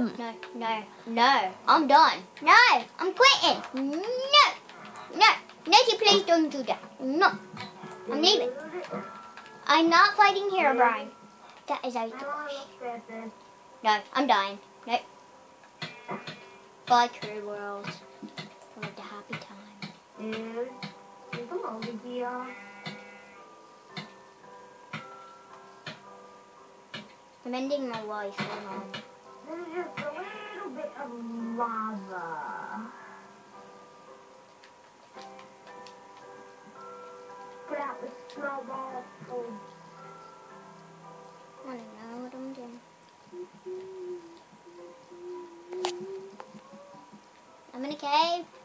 No. I'm done. No, I'm quitting. No. Nettie, please don't do that. No. I'm leaving. I'm not fighting Herobrine. That is out the bush. No, I'm dying. No. Bye, Crew World. For the happy time. Dude, come over here. I'm ending my life. There's just a little bit of lava. Put out the snowball. I don't know what I'm doing. I'm in a cave.